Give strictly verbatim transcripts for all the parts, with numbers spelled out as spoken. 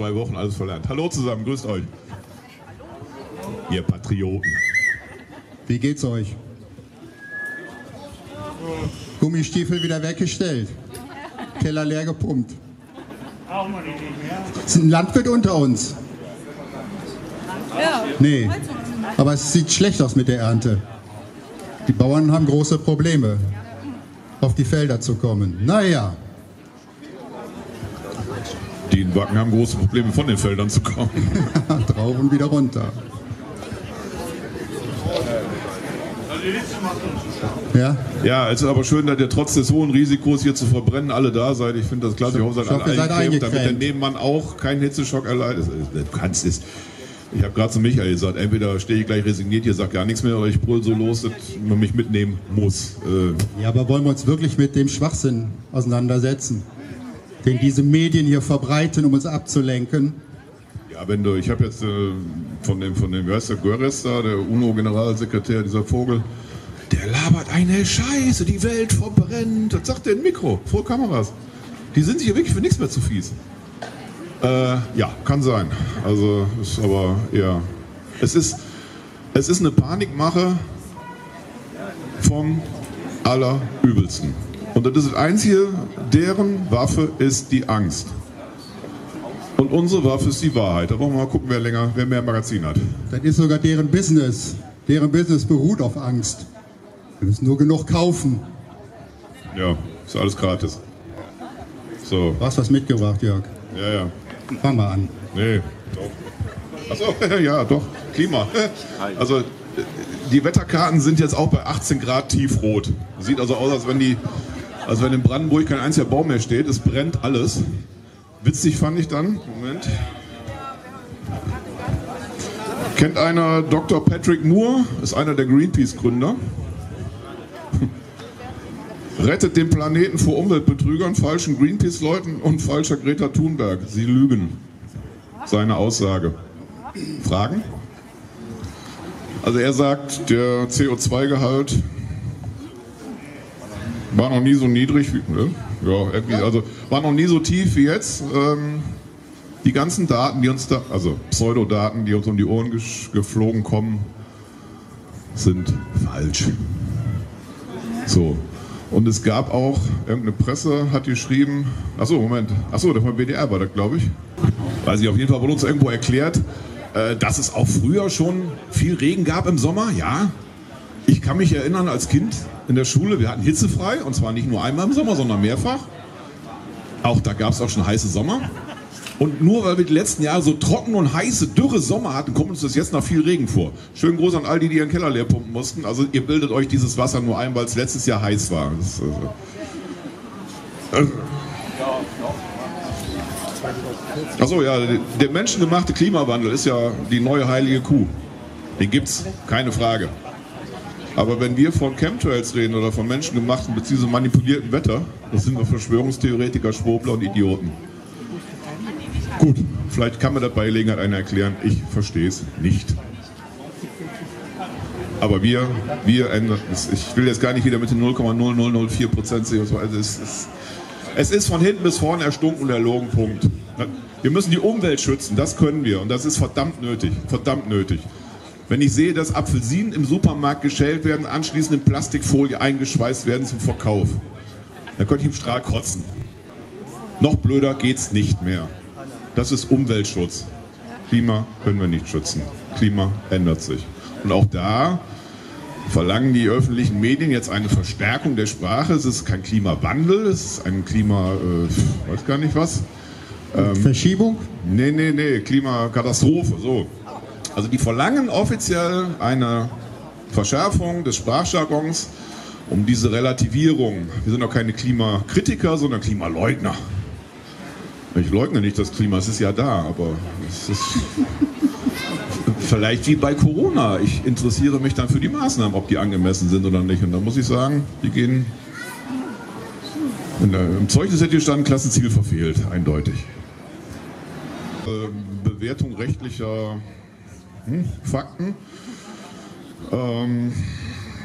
zwei Wochen alles verlernt. Hallo zusammen, grüßt euch. Ihr Patrioten. Wie geht's euch? Gummistiefel wieder weggestellt. Keller leer gepumpt. Ist ein Landwirt unter uns? Ja. Nee, aber es sieht schlecht aus mit der Ernte. Die Bauern haben große Probleme, auf die Felder zu kommen. Naja. Die in Wacken haben große Probleme, von den Feldern zu kommen. Drauf und wieder runter. Ja? Ja, es ist aber schön, dass ihr trotz des hohen Risikos hier zu verbrennen alle da seid. Ich finde das klasse. Ich hoffe, ihr seid alle seid eingecremt, damit der eingecremt. Nebenmann auch keinen Hitzeschock erleidet. Du kannst es. Ich habe gerade zu Michael gesagt, entweder stehe ich gleich resigniert hier, sag gar nichts mehr, oder ich brüll so los, dass man mich mitnehmen muss. Äh, Ja, aber wollen wir uns wirklich mit dem Schwachsinn auseinandersetzen, den diese Medien hier verbreiten, um uns abzulenken? Ja, wenn du, ich habe jetzt äh, von dem, von dem, wie heißt der, Guterres da, der UNO-Generalsekretär, dieser Vogel, der labert eine Scheiße, die Welt verbrennt. Das sagt der im Mikro, vor Kameras. Die sind sich ja wirklich für nichts mehr zu fies. Äh, ja, kann sein. Also, ist aber eher, es ist, es ist eine Panikmache vom Allerübelsten. Und das ist das Einzige, deren Waffe ist die Angst. Und unsere Waffe ist die Wahrheit. Da wollen wir mal gucken, wer länger, wer mehr Magazin hat. Das ist sogar deren Business. Deren Business beruht auf Angst. Wir müssen nur genug kaufen. Ja, ist alles gratis. So, Du hast was mitgebracht, Jörg. ja, ja. Fang mal an. Nee, doch. Achso, ja, doch. Klima. Also, die Wetterkarten sind jetzt auch bei achtzehn Grad tiefrot. Sieht also aus, als wenn die, als wenn in Brandenburg kein einziger Baum mehr steht. Es brennt alles. Witzig fand ich dann. Moment. Kennt einer Doktor Patrick Moore? Ist einer der Greenpeace-Gründer. Rettet den Planeten vor Umweltbetrügern, falschen Greenpeace-Leuten und falscher Greta Thunberg. Sie lügen. Seine Aussage. Fragen? Also er sagt, der C O zwei Gehalt war noch nie so niedrig wie, ne? Ja, irgendwie, also war noch nie so tief wie jetzt. Ähm, die ganzen Daten, die uns da, also Pseudodaten, die uns um die Ohren gesch- geflogen kommen, sind falsch. So. Und es gab auch, irgendeine Presse hat geschrieben, achso, Moment, achso, der von B D R war das, glaube ich. Weiß ich, auf jeden Fall wurde uns irgendwo erklärt, äh, dass es auch früher schon viel Regen gab im Sommer, ja. Ich kann mich erinnern, als Kind in der Schule, wir hatten hitzefrei, und zwar nicht nur einmal im Sommer, sondern mehrfach. Auch da gab es auch schon heiße Sommer. Und nur weil wir die letzten Jahre so trocken und heiße, dürre Sommer hatten, kommt uns das jetzt nach viel Regen vor. Schönen Gruß an all die, die ihren Keller leer pumpen mussten. Also ihr bildet euch dieses Wasser nur ein, weil es letztes Jahr heiß war. Das ist, also, Achso, ja, der menschengemachte Klimawandel ist ja die neue heilige Kuh. Den gibt's, keine Frage. Aber wenn wir von Chemtrails reden oder von menschengemachten bzw. manipulierten Wetter, das sind wir Verschwörungstheoretiker, Schwurbler und Idioten. Gut, vielleicht kann mir das bei Gelegenheit einer erklären, ich verstehe es nicht. Aber wir, wir ändern es. Ich will jetzt gar nicht wieder mit den null Komma null null null vier Prozent C O zwei. Also es, ist, es ist von hinten bis vorne erstunken und erlogen, Punkt. Wir müssen die Umwelt schützen, das können wir und das ist verdammt nötig, verdammt nötig. Wenn ich sehe, dass Apfelsinen im Supermarkt geschält werden, anschließend in Plastikfolie eingeschweißt werden zum Verkauf, dann könnte ich im Strahl kotzen. Noch blöder geht's nicht mehr. Das ist Umweltschutz. Klima können wir nicht schützen. Klima ändert sich. Und auch da verlangen die öffentlichen Medien jetzt eine Verstärkung der Sprache. Es ist kein Klimawandel, es ist ein Klima, äh, weiß gar nicht was. Ähm, Verschiebung? Nee, nee, nee, Klimakatastrophe, so. Also die verlangen offiziell eine Verschärfung des Sprachjargons, um diese Relativierung. Wir sind doch keine Klimakritiker, sondern Klimaleugner. Ich leugne nicht das Klima, es ist ja da, aber es ist vielleicht wie bei Corona. Ich interessiere mich dann für die Maßnahmen, ob die angemessen sind oder nicht. Und da muss ich sagen, die gehen in der, im Zeugnis hätte gestanden, Klassenziel verfehlt, eindeutig. Ähm, Bewertung rechtlicher hm, Fakten. Ähm,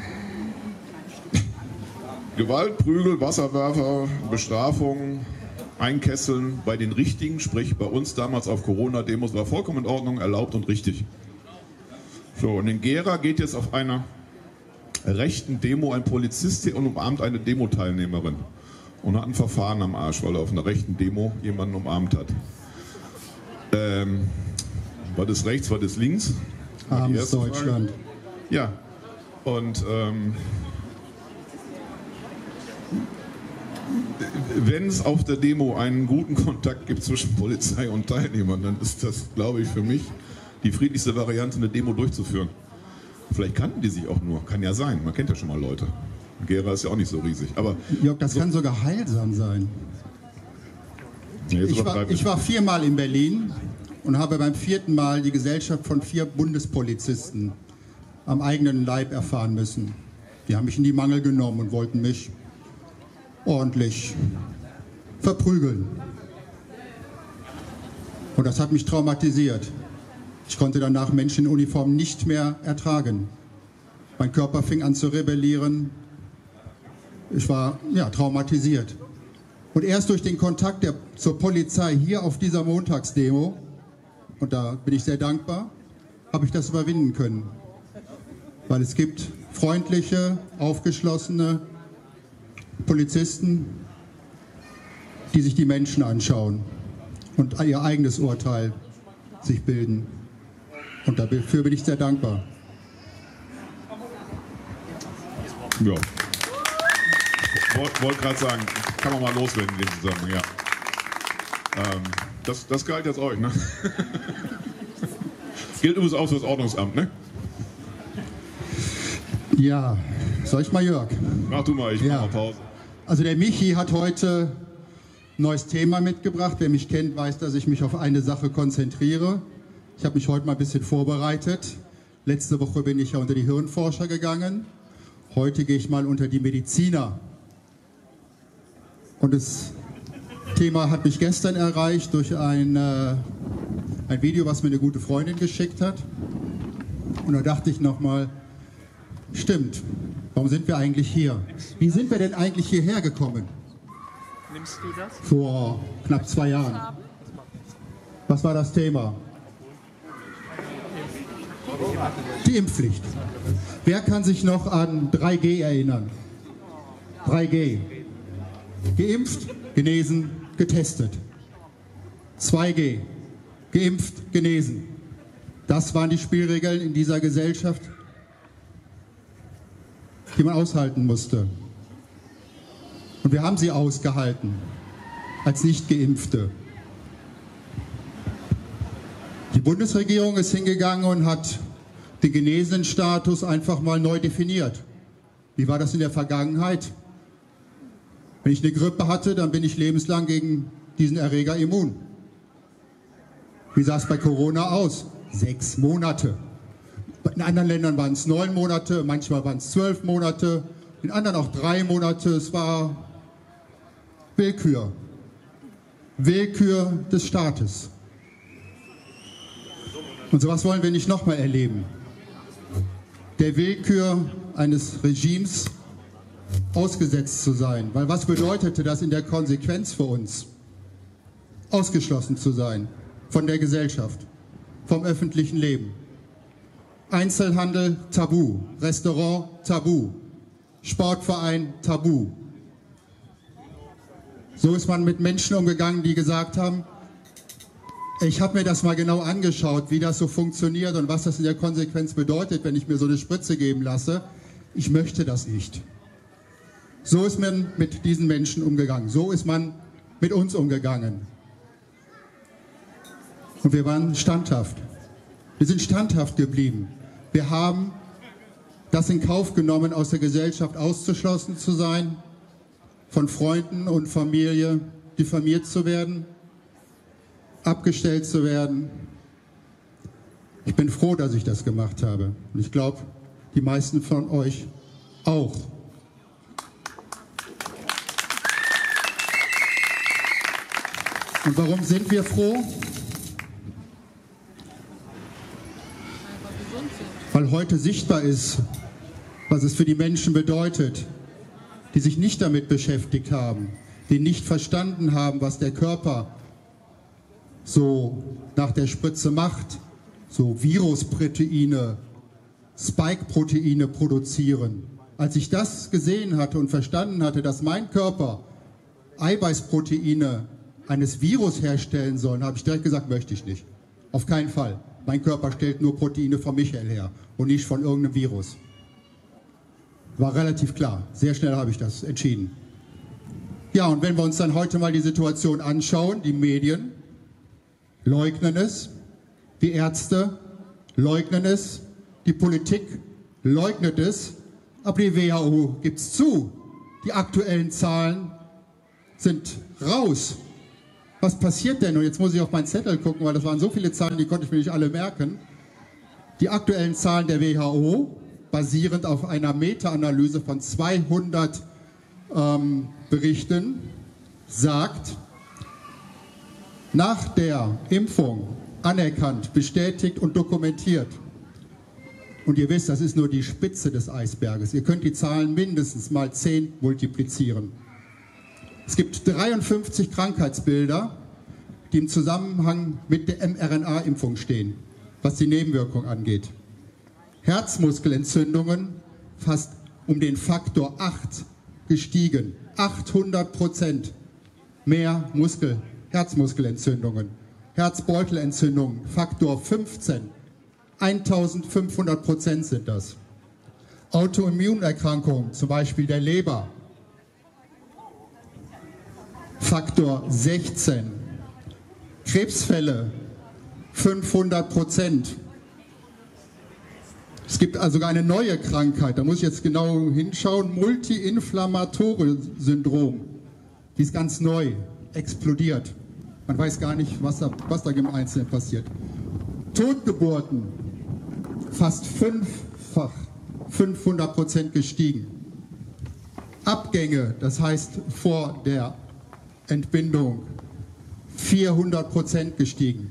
Gewalt, Prügel, Wasserwerfer, Bestrafung, einkesseln bei den Richtigen, sprich bei uns damals auf Corona-Demos, war vollkommen in Ordnung, erlaubt und richtig. So, und in Gera geht jetzt auf einer rechten Demo ein Polizist hier und umarmt eine Demo-Teilnehmerin und hat ein Verfahren am Arsch, weil er auf einer rechten Demo jemanden umarmt hat. Ähm, war das rechts, war das links? Armes Deutschland. Ja, und ähm, wenn es auf der Demo einen guten Kontakt gibt zwischen Polizei und Teilnehmern, dann ist das, glaube ich, für mich die friedlichste Variante, eine Demo durchzuführen. Vielleicht kannten die sich auch nur, kann ja sein, man kennt ja schon mal Leute. Gera ist ja auch nicht so riesig. Aber Jörg, das so, kann sogar heilsam sein. nee, Ich war, ich war viermal in Berlin und habe beim vierten Mal die Gesellschaft von vier Bundespolizisten am eigenen Leib erfahren müssen. Die haben mich in die Mangel genommen und wollten mich ordentlich verprügeln. Und das hat mich traumatisiert. Ich konnte danach Menschen in Uniform nicht mehr ertragen. Mein Körper fing an zu rebellieren. Ich war ja, traumatisiert. Und erst durch den Kontakt der, zur Polizei hier auf dieser Montagsdemo, und da bin ich sehr dankbar, habe ich das überwinden können. Weil es gibt freundliche, aufgeschlossene Polizisten, die sich die Menschen anschauen und ihr eigenes Urteil sich bilden. Und dafür bin ich sehr dankbar. Ja. Wollte wollt gerade sagen, kann man mal loswerden in dem Zusammenhang, ja. Ähm, das, das galt jetzt euch, ne? Gilt übrigens auch für das Ordnungsamt, ne? Ja, soll ich mal, Jörg? Mach du mal, ich mach Ja. mal Pause. Also der Michi hat heute ein neues Thema mitgebracht. Wer mich kennt, weiß, dass ich mich auf eine Sache konzentriere. Ich habe mich heute mal ein bisschen vorbereitet. Letzte Woche bin ich ja unter die Hirnforscher gegangen. Heute gehe ich mal unter die Mediziner. Und das Thema hat mich gestern erreicht durch ein, äh, ein Video, was mir eine gute Freundin geschickt hat. Und da dachte ich nochmal, stimmt, warum sind wir eigentlich hier? Wie sind wir denn eigentlich hierher gekommen? Nimmst du das? Vor knapp zwei Jahren. Was war das Thema? Die Impfpflicht. Wer kann sich noch an drei G erinnern? drei G. Geimpft, genesen, getestet. zwei G. Geimpft, genesen. Das waren die Spielregeln in dieser Gesellschaft, die man aushalten musste. Und wir haben sie ausgehalten, als Nicht-Geimpfte. Die Bundesregierung ist hingegangen und hat den Genesenenstatus einfach mal neu definiert. Wie war das in der Vergangenheit? Wenn ich eine Grippe hatte, dann bin ich lebenslang gegen diesen Erreger immun. Wie sah es bei Corona aus? Sechs Monate. In anderen Ländern waren es neun Monate, manchmal waren es zwölf Monate, in anderen auch drei Monate. Es war Willkür. Willkür des Staates. Und sowas wollen wir nicht nochmal erleben. Der Willkür eines Regimes ausgesetzt zu sein. Weil was bedeutete das in der Konsequenz für uns? Ausgeschlossen zu sein von der Gesellschaft, vom öffentlichen Leben. Einzelhandel tabu, Restaurant tabu, Sportverein tabu. So ist man mit Menschen umgegangen, die gesagt haben, ich habe mir das mal genau angeschaut, wie das so funktioniert und was das in der Konsequenz bedeutet, wenn ich mir so eine Spritze geben lasse. Ich möchte das nicht. So ist man mit diesen Menschen umgegangen. So ist man mit uns umgegangen. Und wir waren standhaft. Wir sind standhaft geblieben. Wir haben das in Kauf genommen, aus der Gesellschaft ausgeschlossen zu sein, von Freunden und Familie diffamiert zu werden, abgestellt zu werden. Ich bin froh, dass ich das gemacht habe. Und ich glaube, die meisten von euch auch. Und warum sind wir froh? Weil heute sichtbar ist, was es für die Menschen bedeutet, die sich nicht damit beschäftigt haben, die nicht verstanden haben, was der Körper so nach der Spritze macht, so Virusproteine, Spike-Proteine produzieren. Als ich das gesehen hatte und verstanden hatte, dass mein Körper Eiweißproteine eines Virus herstellen soll, habe ich direkt gesagt, möchte ich nicht. Auf keinen Fall. Mein Körper stellt nur Proteine von Michael her und nicht von irgendeinem Virus. War relativ klar. Sehr schnell habe ich das entschieden. Ja, und wenn wir uns dann heute mal die Situation anschauen, die Medien leugnen es, die Ärzte leugnen es, die Politik leugnet es, aber die W H O gibt es zu. Die aktuellen Zahlen sind raus. Was passiert denn? Und jetzt muss ich auf meinen Zettel gucken, weil das waren so viele Zahlen, die konnte ich mir nicht alle merken. Die aktuellen Zahlen der W H O, basierend auf einer Meta-Analyse von zweihundert ähm, Berichten, sagt, nach der Impfung anerkannt, bestätigt und dokumentiert. Und ihr wisst, das ist nur die Spitze des Eisberges. Ihr könnt die Zahlen mindestens mal zehn multiplizieren. Es gibt dreiundfünfzig Krankheitsbilder, die im Zusammenhang mit der mRNA-Impfung stehen, was die Nebenwirkung angeht. Herzmuskelentzündungen fast um den Faktor acht gestiegen. achthundert Prozent mehr Muskel, Herzmuskelentzündungen. Herzbeutelentzündungen, Faktor fünfzehn. eintausendfünfhundert Prozent sind das. Autoimmunerkrankungen, zum Beispiel der Leber, Faktor sechzehn. Krebsfälle, fünfhundert Prozent. Es gibt also sogar eine neue Krankheit, da muss ich jetzt genau hinschauen, Multi-Inflammatoren-Syndrom. Die ist ganz neu, explodiert. Man weiß gar nicht, was da, was da im Einzelnen passiert. Totgeburten, fast fünffach, fünfhundert Prozent gestiegen. Abgänge, das heißt vor der Entbindung, vierhundert Prozent gestiegen.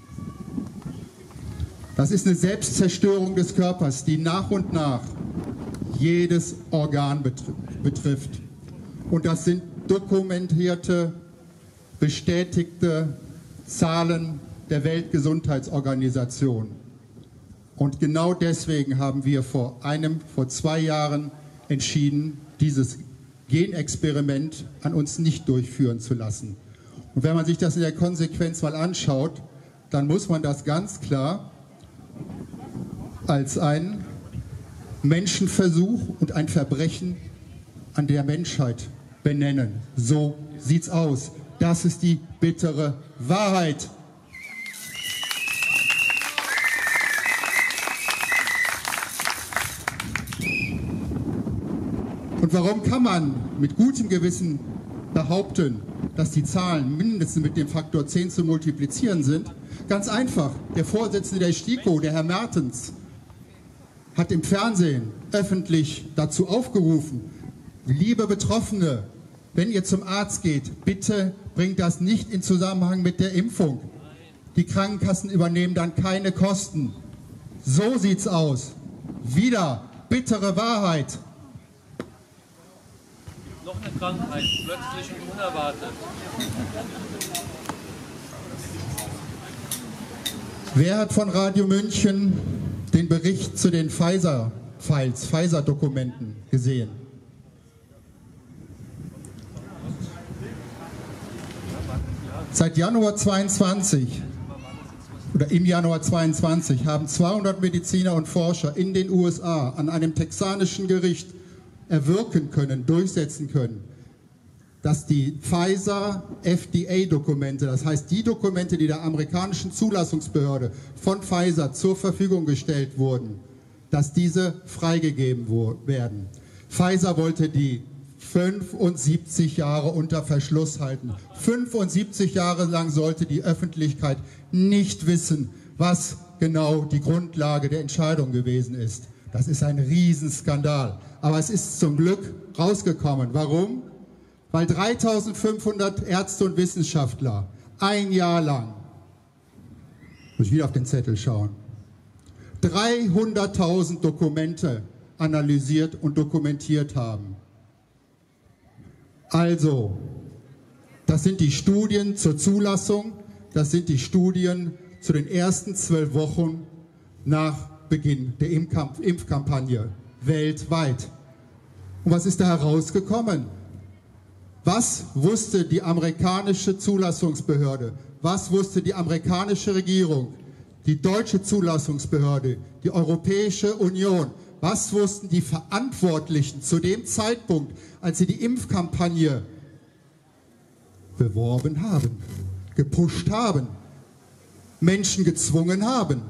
Das ist eine Selbstzerstörung des Körpers, die nach und nach jedes Organ betrifft. Und das sind dokumentierte, bestätigte Zahlen der Weltgesundheitsorganisation. Und genau deswegen haben wir vor einem, vor zwei Jahren entschieden, dieses Genexperiment an uns nicht durchführen zu lassen. Und wenn man sich das in der Konsequenz mal anschaut, dann muss man das ganz klar als ein Menschenversuch und ein Verbrechen an der Menschheit benennen. So sieht's aus. Das ist die bittere Wahrheit. Und warum kann man mit gutem Gewissen behaupten, dass die Zahlen mindestens mit dem Faktor zehn zu multiplizieren sind? Ganz einfach. Der Vorsitzende der STIKO, der Herr Mertens, hat im Fernsehen öffentlich dazu aufgerufen, liebe Betroffene, wenn ihr zum Arzt geht, bitte bringt das nicht in Zusammenhang mit der Impfung. Die Krankenkassen übernehmen dann keine Kosten. So sieht's aus. Wieder bittere Wahrheit. Noch eine Krankheit, plötzlich und unerwartet. Wer hat von Radio München den Bericht zu den Pfizer-Files, Pfizer-Dokumenten gesehen? Seit Januar zweiundzwanzig oder im Januar zweiundzwanzig haben zweihundert Mediziner und Forscher in den U S A an einem texanischen Gericht erwirken können, durchsetzen können, dass die Pfizer-F D A-Dokumente, das heißt die Dokumente, die der amerikanischen Zulassungsbehörde von Pfizer zur Verfügung gestellt wurden, dass diese freigegeben werden. Pfizer wollte die fünfundsiebzig Jahre unter Verschluss halten. fünfundsiebzig Jahre lang sollte die Öffentlichkeit nicht wissen, was genau die Grundlage der Entscheidung gewesen ist. Das ist ein Riesenskandal. Aber es ist zum Glück rausgekommen. Warum? Weil dreitausendfünfhundert Ärzte und Wissenschaftler ein Jahr lang, muss ich wieder auf den Zettel schauen, dreihunderttausend Dokumente analysiert und dokumentiert haben. Also, Das sind die Studien zur Zulassung, das sind die Studien zu den ersten zwölf Wochen nach Beginn der Impfkampagne weltweit. Und was ist da herausgekommen? Was wusste die amerikanische Zulassungsbehörde? Was wusste die amerikanische Regierung? Die deutsche Zulassungsbehörde? Die Europäische Union? Was wussten die Verantwortlichen zu dem Zeitpunkt, als sie die Impfkampagne beworben haben, gepusht haben, Menschen gezwungen haben?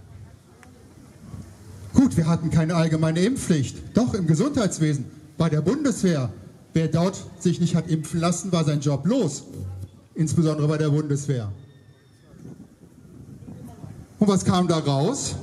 Gut, wir hatten keine allgemeine Impfpflicht. Doch, im Gesundheitswesen, bei der Bundeswehr. Wer dort sich nicht hat impfen lassen, war sein Job los. Insbesondere bei der Bundeswehr. Und was kam da raus?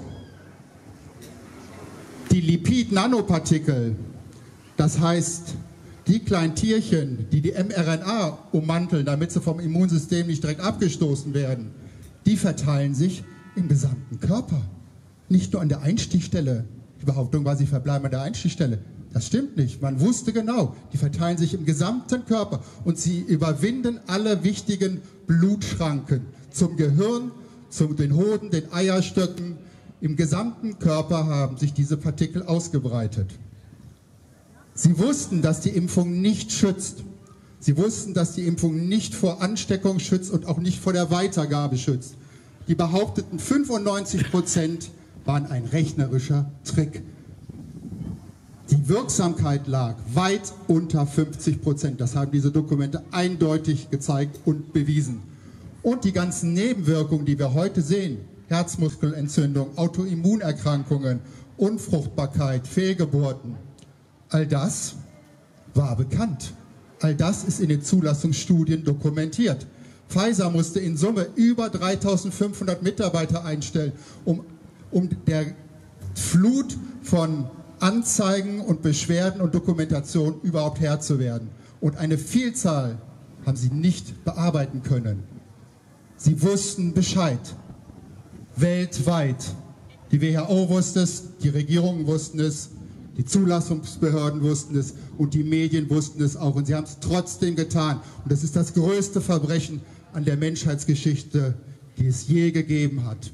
Die Lipid-Nanopartikel, das heißt, die kleinen Tierchen, die die mRNA ummanteln, damit sie vom Immunsystem nicht direkt abgestoßen werden, die verteilen sich im gesamten Körper. Nicht nur an der Einstichstelle. Die Behauptung war, sie verbleiben an der Einstichstelle. Das stimmt nicht. Man wusste genau, die verteilen sich im gesamten Körper und sie überwinden alle wichtigen Blutschranken zum Gehirn, zu den Hoden, den Eierstöcken. Im gesamten Körper haben sich diese Partikel ausgebreitet. Sie wussten, dass die Impfung nicht schützt. Sie wussten, dass die Impfung nicht vor Ansteckung schützt und auch nicht vor der Weitergabe schützt. Die behaupteten fünfundneunzig Prozent waren ein rechnerischer Trick. Die Wirksamkeit lag weit unter fünfzig Prozent. Das haben diese Dokumente eindeutig gezeigt und bewiesen. Und die ganzen Nebenwirkungen, die wir heute sehen, Herzmuskelentzündung, Autoimmunerkrankungen, Unfruchtbarkeit, Fehlgeburten, all das war bekannt. All das ist in den Zulassungsstudien dokumentiert. Pfizer musste in Summe über dreitausendfünfhundert Mitarbeiter einstellen, um, um der Flut von Anzeigen und Beschwerden und Dokumentation überhaupt Herr zu werden. Und eine Vielzahl haben sie nicht bearbeiten können. Sie wussten Bescheid. Weltweit. Die W H O wusste es, die Regierungen wussten es, die Zulassungsbehörden wussten es und die Medien wussten es auch. Und sie haben es trotzdem getan. Und das ist das größte Verbrechen an der Menschheitsgeschichte, die es je gegeben hat.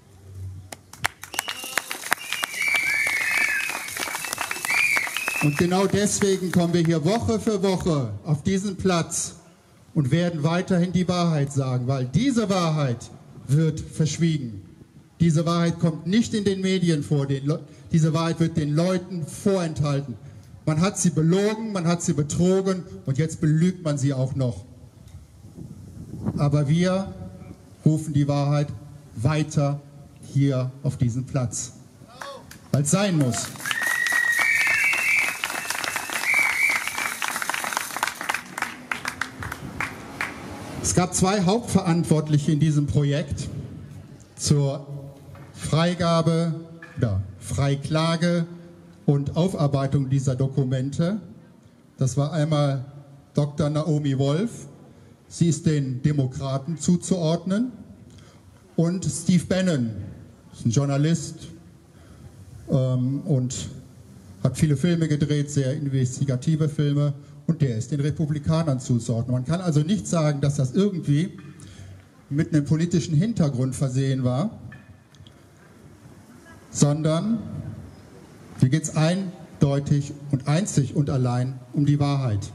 Und genau deswegen kommen wir hier Woche für Woche auf diesen Platz und werden weiterhin die Wahrheit sagen, weil diese Wahrheit wird verschwiegen. Diese Wahrheit kommt nicht in den Medien vor, diese Wahrheit wird den Leuten vorenthalten. Man hat sie belogen, man hat sie betrogen und jetzt belügt man sie auch noch. Aber wir rufen die Wahrheit weiter hier auf diesen Platz, weil es sein muss. Es gab zwei Hauptverantwortliche in diesem Projekt zur Freigabe oder Freiklage und Aufarbeitung dieser Dokumente. Das war einmal Doktor Naomi Wolf, sie ist den Demokraten zuzuordnen, und Steve Bannon, ist ein Journalist ähm, und hat viele Filme gedreht, sehr investigative Filme, und der ist den Republikanern zuzuordnen. Man kann also nicht sagen, dass das irgendwie mit einem politischen Hintergrund versehen war, sondern hier geht es eindeutig und einzig und allein um die Wahrheit.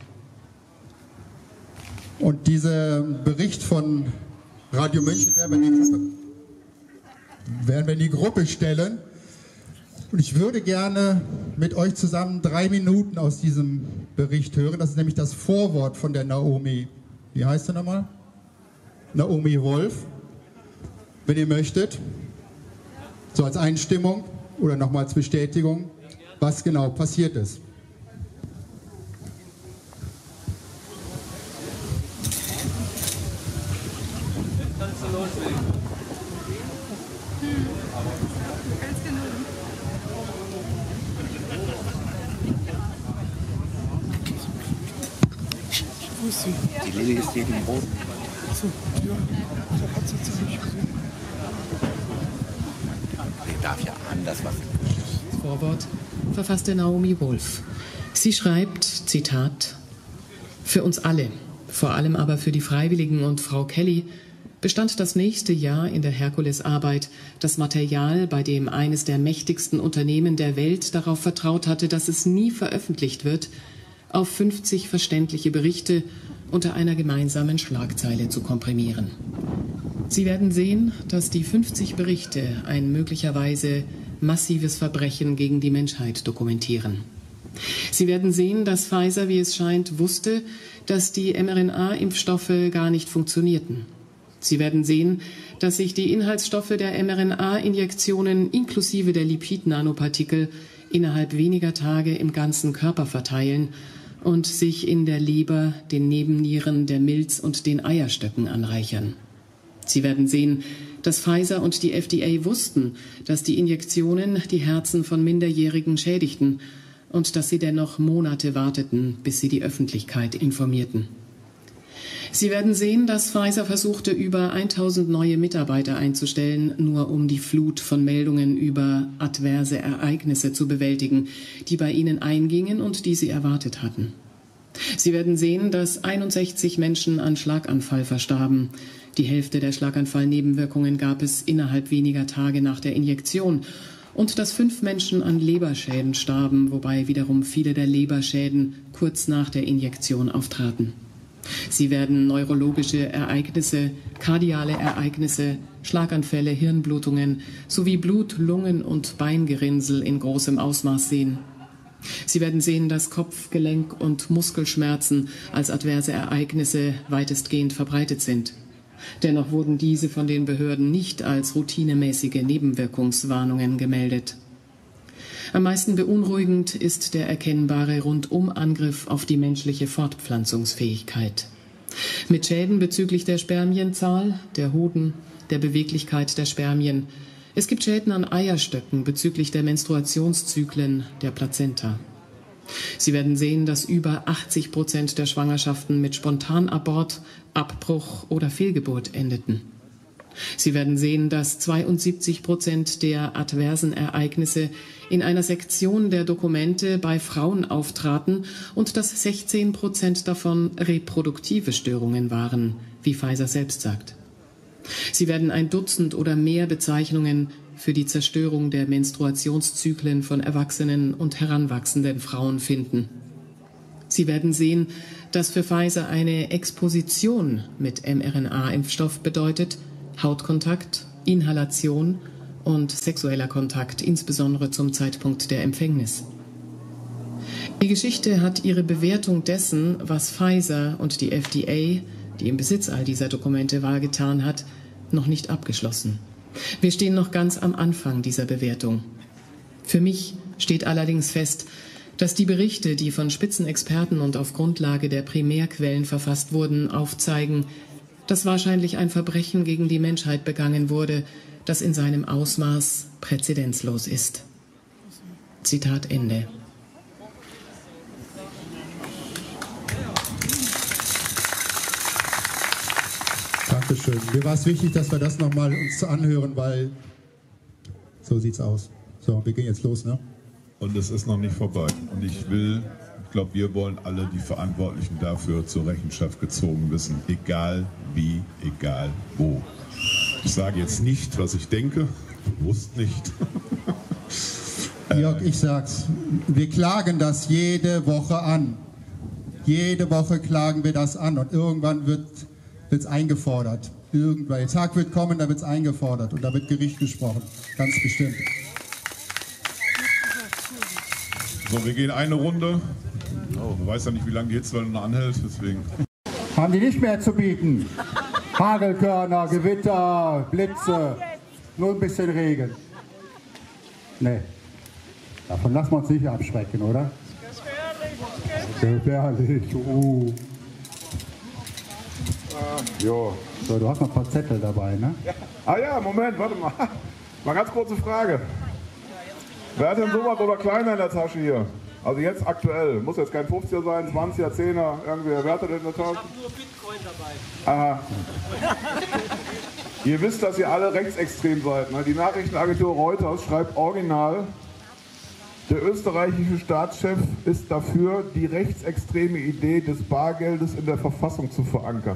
Und diesen Bericht von Radio München werden wir in die Gruppe, werden wir in die Gruppe stellen. Und ich würde gerne mit euch zusammen drei Minuten aus diesem Bericht hören. Das ist nämlich das Vorwort von der Naomi. Wie heißt sie nochmal? Naomi Wolf. Wenn ihr möchtet, so als Einstimmung oder nochmal als Bestätigung, was genau passiert ist. Jetzt kannst du loslegen. Ganz genau. Wo ist sie? Die Lilly ist hier im Boden. Achso, ja, da hat sie sie nicht gesehen. Ich darf ja anders was. Das Vorwort verfasste Naomi Wolf. Sie schreibt, Zitat, für uns alle, Vor allem aber für die Freiwilligen und Frau Kelly bestand das nächste Jahr in der Herkulesarbeit, das Material, bei dem eines der mächtigsten Unternehmen der Welt darauf vertraut hatte, dass es nie veröffentlicht wird, auf fünfzig verständliche Berichte unter einer gemeinsamen Schlagzeile zu komprimieren. Sie werden sehen, dass die fünfzig Berichte ein möglicherweise massives Verbrechen gegen die Menschheit dokumentieren. Sie werden sehen, dass Pfizer, wie es scheint, wusste, dass die mRNA-Impfstoffe gar nicht funktionierten. Sie werden sehen, dass sich die Inhaltsstoffe der mRNA-Injektionen inklusive der Lipid-Nanopartikel innerhalb weniger Tage im ganzen Körper verteilen und sich in der Leber, den Nebennieren, der Milz und den Eierstöcken anreichern. Sie werden sehen, dass Pfizer und die F D A wussten, dass die Injektionen die Herzen von Minderjährigen schädigten und dass sie dennoch Monate warteten, bis sie die Öffentlichkeit informierten. Sie werden sehen, dass Pfizer versuchte, über tausend neue Mitarbeiter einzustellen, nur um die Flut von Meldungen über adverse Ereignisse zu bewältigen, die bei ihnen eingingen und die sie erwartet hatten. Sie werden sehen, dass einundsechzig Menschen an Schlaganfall verstarben. Die Hälfte der Schlaganfallnebenwirkungen gab es innerhalb weniger Tage nach der Injektion und dass fünf Menschen an Leberschäden starben, wobei wiederum viele der Leberschäden kurz nach der Injektion auftraten. Sie werden neurologische Ereignisse, kardiale Ereignisse, Schlaganfälle, Hirnblutungen sowie Blut-, Lungen- und Beingerinnsel in großem Ausmaß sehen. Sie werden sehen, dass Kopf-, Gelenk- und Muskelschmerzen als adverse Ereignisse weitestgehend verbreitet sind. Dennoch wurden diese von den Behörden nicht als routinemäßige Nebenwirkungswarnungen gemeldet. Am meisten beunruhigend ist der erkennbare Rundumangriff auf die menschliche Fortpflanzungsfähigkeit. Mit Schäden bezüglich der Spermienzahl, der Hoden, der Beweglichkeit der Spermien. Es gibt Schäden an Eierstöcken bezüglich der Menstruationszyklen, der Plazenta. Sie werden sehen, dass über achtzig Prozent der Schwangerschaften mit Spontanabort, Abbruch oder Fehlgeburt endeten. Sie werden sehen, dass zweiundsiebzig Prozent der adversen Ereignisse in einer Sektion der Dokumente bei Frauen auftraten und dass sechzehn Prozent davon reproduktive Störungen waren, wie Pfizer selbst sagt. Sie werden ein Dutzend oder mehr Bezeichnungen für die Zerstörung der Menstruationszyklen von erwachsenen und heranwachsenden Frauen finden. Sie werden sehen, dass für Pfizer eine Exposition mit mRNA-Impfstoff bedeutet Hautkontakt, Inhalation und sexueller Kontakt, insbesondere zum Zeitpunkt der Empfängnis. Die Geschichte hat ihre Bewertung dessen, was Pfizer und die F D A, die im Besitz all dieser Dokumente war, getan hat, noch nicht abgeschlossen. Wir stehen noch ganz am Anfang dieser Bewertung. Für mich steht allerdings fest, dass die Berichte, die von Spitzenexperten und auf Grundlage der Primärquellen verfasst wurden, aufzeigen, dass wahrscheinlich ein Verbrechen gegen die Menschheit begangen wurde, das in seinem Ausmaß präzedenzlos ist. Zitat Ende. Dankeschön. Mir war es wichtig, dass wir das nochmal uns anhören, weil so sieht's aus. So, wir gehen jetzt los, ne? Und es ist noch nicht vorbei. Und ich will, ich glaube, wir wollen alle die Verantwortlichen dafür zur Rechenschaft gezogen wissen. Egal wie, egal wo. Ich sage jetzt nicht, was ich denke. Bewusst nicht. Jörg, ich sag's. Wir klagen das jede Woche an. Jede Woche klagen wir das an. Und irgendwann wird es eingefordert. Irgendwann. Der Tag wird kommen, da wird es eingefordert. Und da wird Gericht gesprochen. Ganz bestimmt. So, wir gehen eine Runde. Oh, man weiß ja nicht, wie lange die Hitzewelle noch anhält, deswegen. Haben die nicht mehr zu bieten? Hagelkörner, Gewitter, Blitze, nur ein bisschen Regen. Nee, davon lassen wir uns nicht abschrecken, oder? Gefährlich. Gefährlich, uh. Jo. So, du hast noch ein paar Zettel dabei, ne? Ja. Ah ja, Moment, warte mal. Mal ganz kurze Frage. Wer hat denn sowas oder kleiner in der Tasche hier? Also jetzt aktuell. Muss jetzt kein fünfziger sein, zwanziger, zehner, irgendwer. Wer hat das in der Tasche? Ich habe nur Bitcoin dabei. Aha. Ihr wisst, dass ihr alle rechtsextrem seid. Ne? Die Nachrichtenagentur Reuters schreibt original, Der österreichische Staatschef ist dafür, die rechtsextreme Idee des Bargeldes in der Verfassung zu verankern.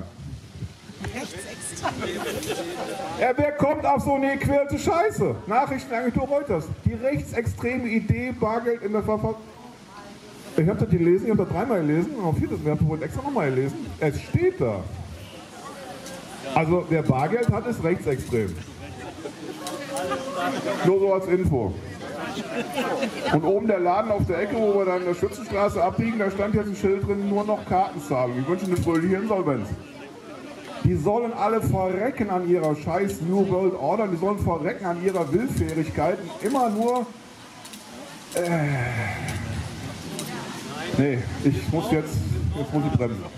Ja, wer kommt auf so eine gequälte Scheiße? Nachrichtenagentur Reuters. Die rechtsextreme Idee, Bargeld in der Verfassung. Ich habe das gelesen, ich habe das dreimal gelesen, und auch viertes, ich habe das extra nochmal gelesen. Es steht da. Also wer Bargeld hat, ist rechtsextrem. Nur so als Info. Und oben der Laden auf der Ecke, wo wir dann in der Schützenstraße abbiegen, da stand jetzt ein Schild drin, nur noch Kartenzahlung. Ich wünsche eine fröhliche Insolvenz. Die sollen alle verrecken an ihrer scheiß New World Order, die sollen verrecken an ihrer Willfährigkeit. Immer nur... Äh, nee, ich muss jetzt, jetzt muss ich bremsen.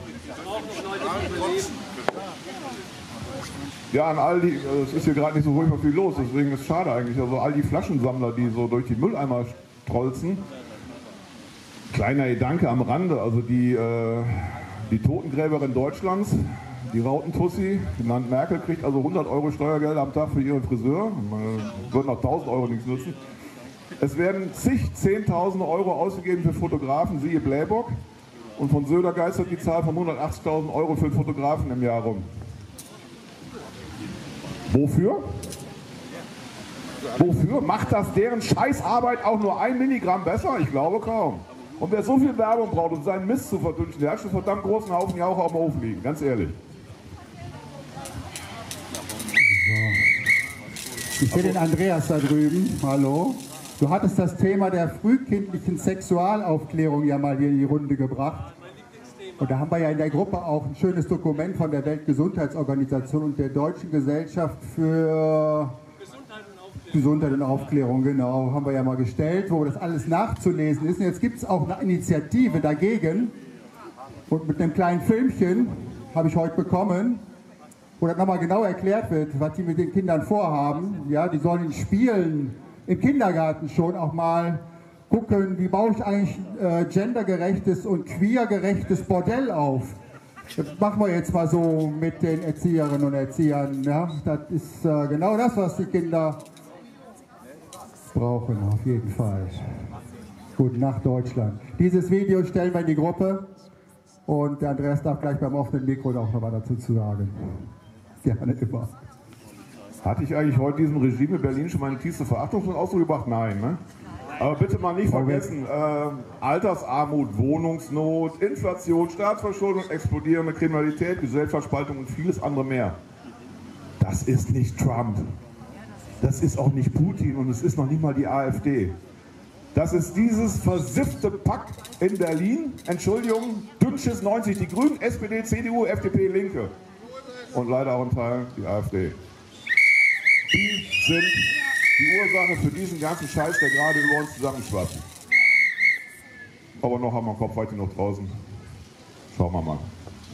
Ja, an all die, es ist hier gerade nicht so ruhig viel los, deswegen ist es schade eigentlich. Also all die Flaschensammler, die so durch die Mülleimer strolzen. Kleiner Gedanke am Rande, also die, äh, die Totengräberin Deutschlands, die Rautentussi, genannt Merkel, kriegt also hundert Euro Steuergeld am Tag für ihren Friseur. Äh, würden auch tausend Euro nichts nützen. Es werden zig, zehntausende Euro ausgegeben für Fotografen, siehe Blähbock. Und von Söder geistert die Zahl von hundertachtzigtausend Euro für Fotografen im Jahr rum. Wofür? Wofür? Macht das deren Scheißarbeit auch nur ein Milligramm besser? Ich glaube kaum. Und wer so viel Werbung braucht, um seinen Mist zu verdünsten, der hat schon einen verdammt großen Haufen Jauche auf dem Ofen liegen, ganz ehrlich. Ich sehe den Andreas da drüben. Hallo. Du hattest das Thema der frühkindlichen Sexualaufklärung ja mal hier in die Runde gebracht. Und da haben wir ja in der Gruppe auch ein schönes Dokument von der Weltgesundheitsorganisation und der Deutschen Gesellschaft für Gesundheit und Aufklärung, genau, haben wir ja mal gestellt, wo das alles nachzulesen ist. Und jetzt gibt es auch eine Initiative dagegen. Und mit einem kleinen Filmchen habe ich heute bekommen, wo das nochmal genau erklärt wird, was die mit den Kindern vorhaben. Ja, die sollen in Spielen im Kindergarten schon auch mal gucken, wie baue ich eigentlich äh, gendergerechtes und queergerechtes Bordell auf. Das machen wir jetzt mal so mit den Erzieherinnen und Erziehern. Ja? Das ist äh, genau das, was die Kinder brauchen, auf jeden Fall. Gut, nach Deutschland. Dieses Video stellen wir in die Gruppe und der Andreas darf gleich beim offenen Mikro auch noch mal dazu zu sagen. Gerne immer. Hatte ich eigentlich heute diesem Regime in Berlin schon meine tiefste Verachtung zum Ausdruck gebracht? Nein, ne? Aber bitte mal nicht vergessen, äh, Altersarmut, Wohnungsnot, Inflation, Staatsverschuldung, explodierende Kriminalität, Gesellschaftsspaltung und vieles andere mehr. Das ist nicht Trump. Das ist auch nicht Putin und es ist noch nicht mal die AfD. Das ist dieses versiffte Pack in Berlin. Entschuldigung, Dünnschiss neunzig, die Grünen, S P D, C D U, F D P, Linke. Und leider auch ein Teil die AfD. Die sind die Ursache für diesen ganzen Scheiß, der gerade über uns zusammenschwappt. Aber noch haben wir den Kopf weit genug draußen. Schauen wir mal.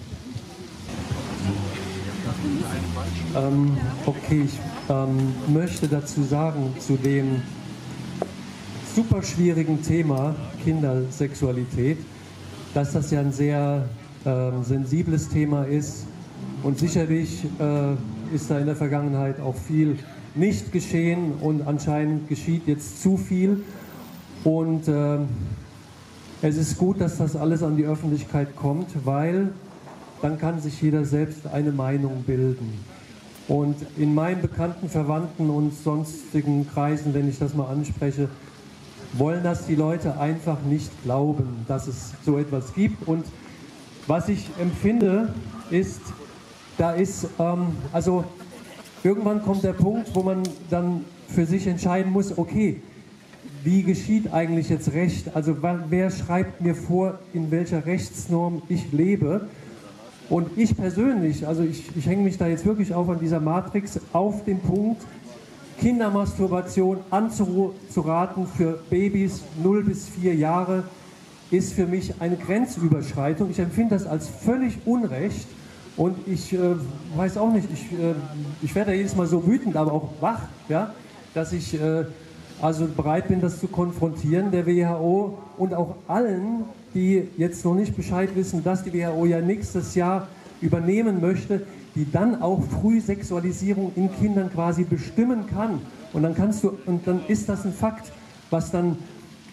Ähm, okay, ich ähm, möchte dazu sagen, zu dem super schwierigen Thema Kindersexualität, dass das ja ein sehr ähm, sensibles Thema ist und sicherlich äh, ist da in der Vergangenheit auch viel nicht geschehen und anscheinend geschieht jetzt zu viel und äh, es ist gut, dass das alles an die Öffentlichkeit kommt, weil dann kann sich jeder selbst eine Meinung bilden. Und in meinen bekannten Verwandten und sonstigen Kreisen, wenn ich das mal anspreche, wollen das die Leute einfach nicht glauben, dass es so etwas gibt. Und was ich empfinde, ist, da ist, ähm, also irgendwann kommt der Punkt, wo man dann für sich entscheiden muss, okay, wie geschieht eigentlich jetzt Recht? Also wer schreibt mir vor, in welcher Rechtsnorm ich lebe? Und ich persönlich, also ich, ich hänge mich da jetzt wirklich auf an dieser Matrix, auf den Punkt, Kindermasturbation anzuraten für Babys null bis vier Jahre ist für mich eine Grenzüberschreitung. Ich empfinde das als völlig Unrecht. Und ich äh, weiß auch nicht, ich, äh, ich werde jedes Mal so wütend, aber auch wach, ja, dass ich äh, also bereit bin, das zu konfrontieren, der W H O und auch allen, die jetzt noch nicht Bescheid wissen, dass die W H O ja nächstes Jahr übernehmen möchte, die dann auch Frühsexualisierung in Kindern quasi bestimmen kann. Und dann kannst du, und dann ist das ein Fakt, was dann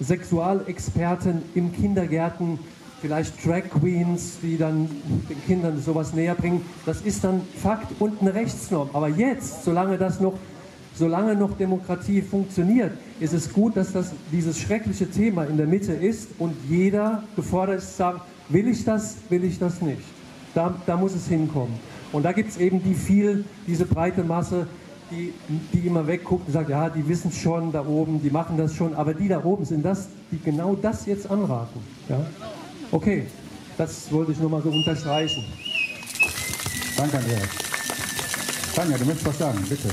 Sexualexperten im Kindergärten, vielleicht Drag Queens, die dann den Kindern sowas näher bringen. Das ist dann Fakt und eine Rechtsnorm. Aber jetzt, solange das noch, solange noch Demokratie funktioniert, ist es gut, dass das, dieses schreckliche Thema in der Mitte ist und jeder gefordert ist zu sagen, will ich das, will ich das nicht. Da, da muss es hinkommen. Und da gibt es eben die viel, diese breite Masse, die, die immer wegguckt und sagt, ja, die wissen es schon da oben, die machen das schon, aber die da oben sind das, die genau das jetzt anraten. Ja? Okay, das wollte ich nur mal so unterstreichen. Danke, Andreas. Tanja, du möchtest was sagen, bitte.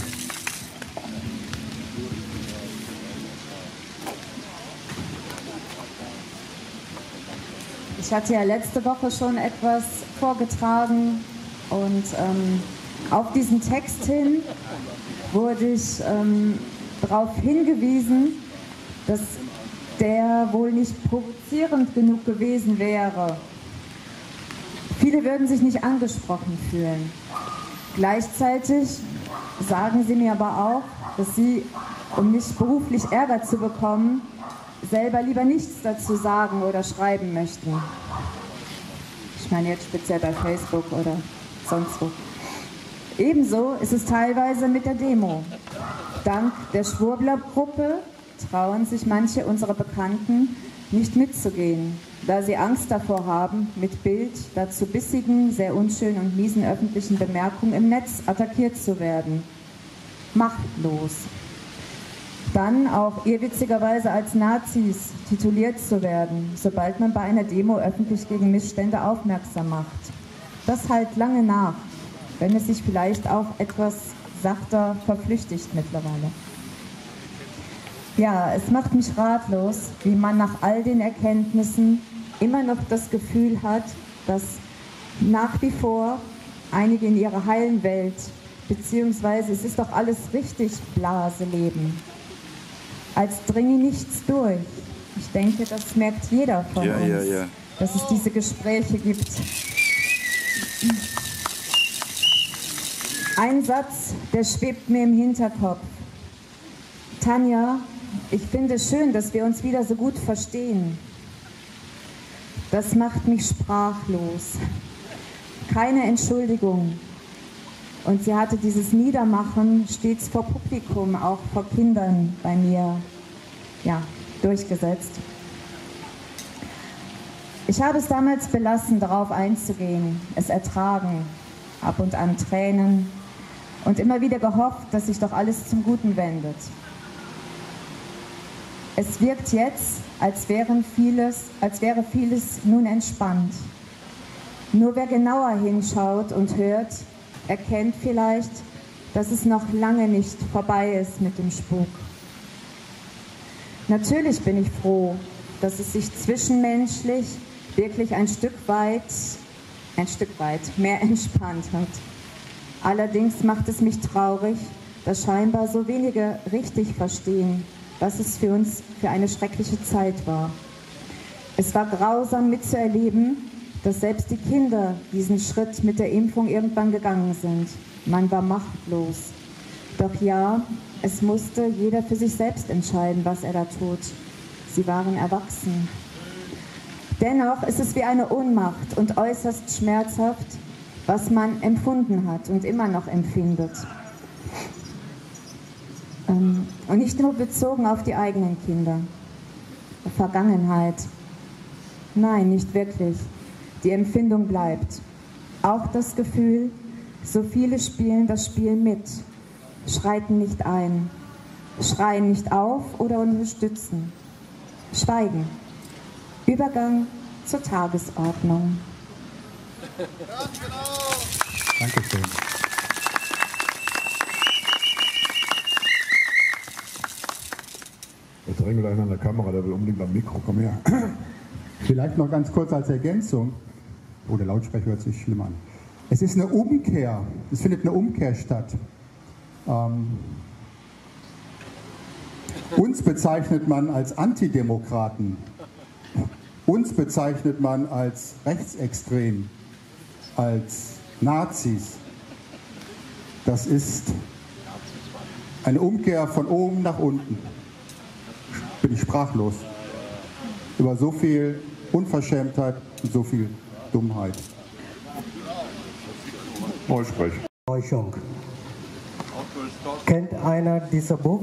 Ich hatte ja letzte Woche schon etwas vorgetragen und ähm, auf diesen Text hin wurde ich ähm, darauf hingewiesen, dass der wohl nicht provozierend genug gewesen wäre. Viele würden sich nicht angesprochen fühlen. Gleichzeitig sagen sie mir aber auch, dass sie, um nicht beruflich Ärger zu bekommen, selber lieber nichts dazu sagen oder schreiben möchten. Ich meine jetzt speziell bei Facebook oder sonst wo. Ebenso ist es teilweise mit der Demo. Dank der Schwurbler-Gruppe trauen sich manche unserer Bekannten nicht mitzugehen, da sie Angst davor haben, mit Bild dazu bissigen, sehr unschönen und miesen öffentlichen Bemerkungen im Netz attackiert zu werden. Machtlos. Dann auch irrwitzigerweise als Nazis tituliert zu werden, sobald man bei einer Demo öffentlich gegen Missstände aufmerksam macht. Das halt lange nach, wenn es sich vielleicht auch etwas sachter verflüchtigt mittlerweile. Ja, es macht mich ratlos, wie man nach all den Erkenntnissen immer noch das Gefühl hat, dass nach wie vor einige in ihrer heilen Welt, beziehungsweise es ist doch alles richtig, Blase leben. Als dringe nichts durch. Ich denke, das merkt jeder von ja, uns, ja, ja. dass es diese Gespräche gibt. Ein Satz, der schwebt mir im Hinterkopf. Tanja, ich finde es schön, dass wir uns wieder so gut verstehen. Das macht mich sprachlos. Keine Entschuldigung. Und sie hatte dieses Niedermachen stets vor Publikum, auch vor Kindern bei mir, ja, durchgesetzt. Ich habe es damals belassen, darauf einzugehen, es ertragen, ab und an Tränen und immer wieder gehofft, dass sich doch alles zum Guten wendet. Es wirkt jetzt, als, wären vieles, als wäre vieles nun entspannt. Nur wer genauer hinschaut und hört, erkennt vielleicht, dass es noch lange nicht vorbei ist mit dem Spuk. Natürlich bin ich froh, dass es sich zwischenmenschlich wirklich ein Stück weit, ein Stück weit mehr entspannt hat. Allerdings macht es mich traurig, dass scheinbar so wenige richtig verstehen, was es für uns für eine schreckliche Zeit war. Es war grausam mitzuerleben, dass selbst die Kinder diesen Schritt mit der Impfung irgendwann gegangen sind. Man war machtlos. Doch ja, es musste jeder für sich selbst entscheiden, was er da tut. Sie waren erwachsen. Dennoch ist es wie eine Ohnmacht und äußerst schmerzhaft, was man empfunden hat und immer noch empfindet. Und nicht nur bezogen auf die eigenen Kinder. Vergangenheit. Nein, nicht wirklich. Die Empfindung bleibt. Auch das Gefühl, so viele spielen das Spiel mit, schreiten nicht ein, schreien nicht auf oder unterstützen, schweigen. Übergang zur Tagesordnung. Dankeschön. Jetzt drängelt einer an der Kamera, der will unbedingt am Mikro. Komm her. Vielleicht noch ganz kurz als Ergänzung. Oh, der Lautsprecher hört sich schlimm an. Es ist eine Umkehr. Es findet eine Umkehr statt. Ähm, uns bezeichnet man als Antidemokraten. Uns bezeichnet man als rechtsextrem, als Nazis. Das ist eine Umkehr von oben nach unten. Bin ich sprachlos. über so viel Unverschämtheit und so viel Dummheit. Neusprech. Täuschung. Kennt einer dieses Buch?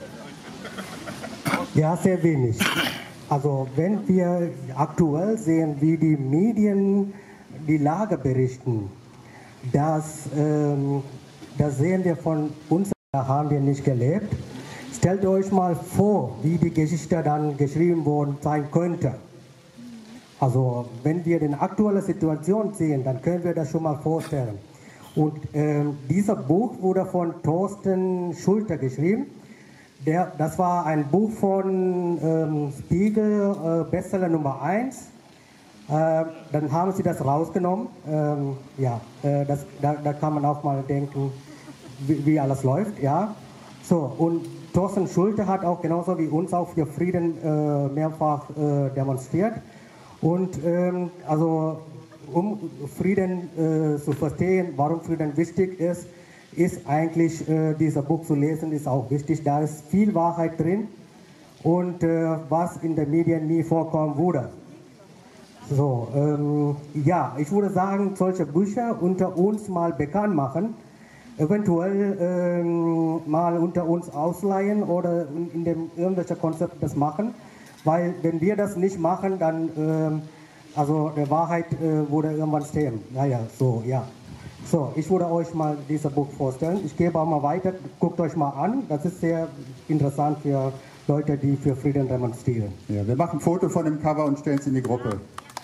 Ja, sehr wenig. Also wenn wir aktuell sehen, wie die Medien die Lage berichten, das, ähm, das sehen wir von uns, da haben wir nicht gelebt. Stellt euch mal vor, wie die Geschichte dann geschrieben worden sein könnte. Also wenn wir die aktuelle Situation sehen, dann können wir das schon mal vorstellen. Und ähm, dieses Buch wurde von Thorsten Schulte geschrieben. Der, das war ein Buch von ähm, Spiegel, äh, Bestseller Nummer eins. Äh, dann haben sie das rausgenommen. Ähm, ja, äh, das, da, da kann man auch mal denken, wie, wie alles läuft. Ja. So, und Thorsten Schulte hat auch genauso wie uns auch für Frieden äh, mehrfach äh, demonstriert. Und ähm, also um Frieden äh, zu verstehen, warum Frieden wichtig ist, ist eigentlich äh, dieses Buch zu lesen, ist auch wichtig. Da ist viel Wahrheit drin und äh, was in den Medien nie vorkommen würde. So, ähm, ja, ich würde sagen, solche Bücher unter uns mal bekannt machen, eventuell ähm, mal unter uns ausleihen oder in, in dem irgendwelche Konzept das machen, weil wenn wir das nicht machen, dann ähm, also der Wahrheit äh, würde irgendwann stehen. Naja, so, ja. So, ich würde euch mal dieses Buch vorstellen. Ich gebe auch mal weiter, guckt euch mal an. Das ist sehr interessant für Leute, die für Frieden demonstrieren. Ja, wir machen ein Foto von dem Cover und stellen es in die Gruppe.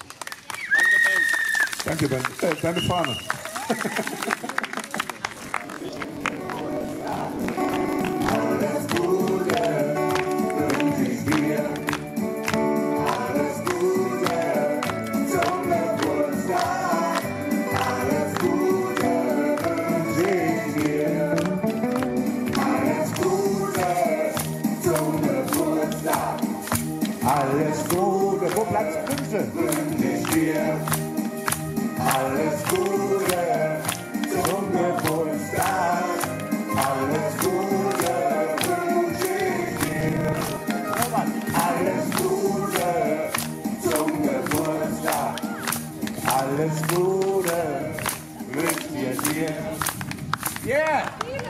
Danke, Ben. Äh, deine Fahne. Alles Gute wünsche ich dir. Alles Gute zum Geburtstag. Alles Gute wünsche ich dir. Alles Gute zum Geburtstag. Alles Gute. Wo Platz fünf? Wünsche ich dir. Alles Gute zum Geburtstag. Alles Gute wünsche ich dir. Alles Gute zum Geburtstag. Alles Gute wünsche ich dir. Yeah!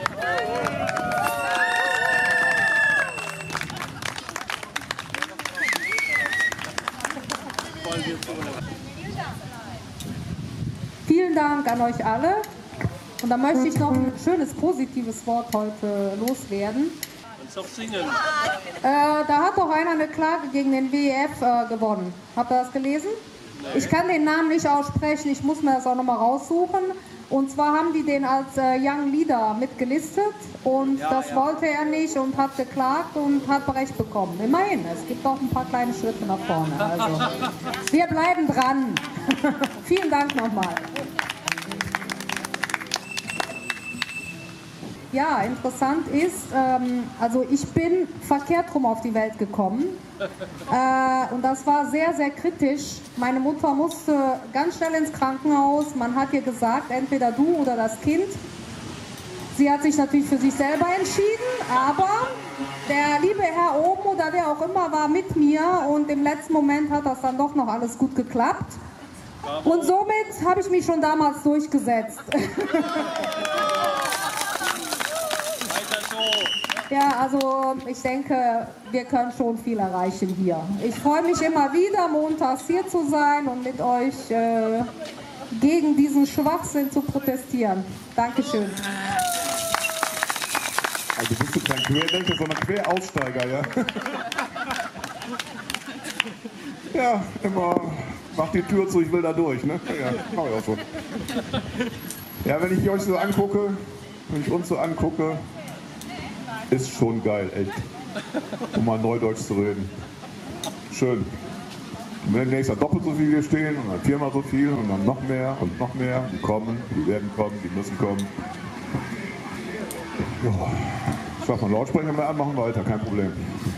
Vielen Dank an euch alle. Und da möchte ich noch ein schönes, positives Wort heute loswerden. Kannst auch singen. Äh, da hat doch einer eine Klage gegen den W E F äh, gewonnen. Habt ihr das gelesen? Ich kann den Namen nicht aussprechen, ich muss mir das auch nochmal raussuchen. Und zwar haben die den als äh, Young Leader mitgelistet und ja, das ja. wollte er nicht und hat geklagt und hat Recht bekommen. Immerhin, es gibt auch ein paar kleine Schritte nach vorne. Also, wir bleiben dran. Vielen Dank nochmal. Ja, interessant ist, ähm, also ich bin verkehrt rum auf die Welt gekommen äh, und das war sehr, sehr kritisch. Meine Mutter musste ganz schnell ins Krankenhaus. Man hat ihr gesagt, entweder du oder das Kind. Sie hat sich natürlich für sich selber entschieden, aber der liebe Herr oben oder wer auch immer war mit mir und im letzten Moment hat das dann doch noch alles gut geklappt. Und somit habe ich mich schon damals durchgesetzt. Ja, also ich denke, wir können schon viel erreichen hier. Ich freue mich immer wieder, montags hier zu sein und mit euch äh, gegen diesen Schwachsinn zu protestieren. Dankeschön. Also bist du kein Querdenker, sondern Queraussteiger, ja? Ja, immer, mach die Tür zu, ich will da durch, ne? Ja, mach ich auch so. Ja, wenn ich euch so angucke, wenn ich uns so angucke, ist schon geil, echt. Um mal Neudeutsch zu reden. Schön. Und wenn nächstes Jahr doppelt so viel hier stehen und dann viermal so viel und dann noch mehr und noch mehr. Die kommen, die werden kommen, die müssen kommen. Ja. Ich darf mal Lautsprecher mehr anmachen, weiter, kein Problem.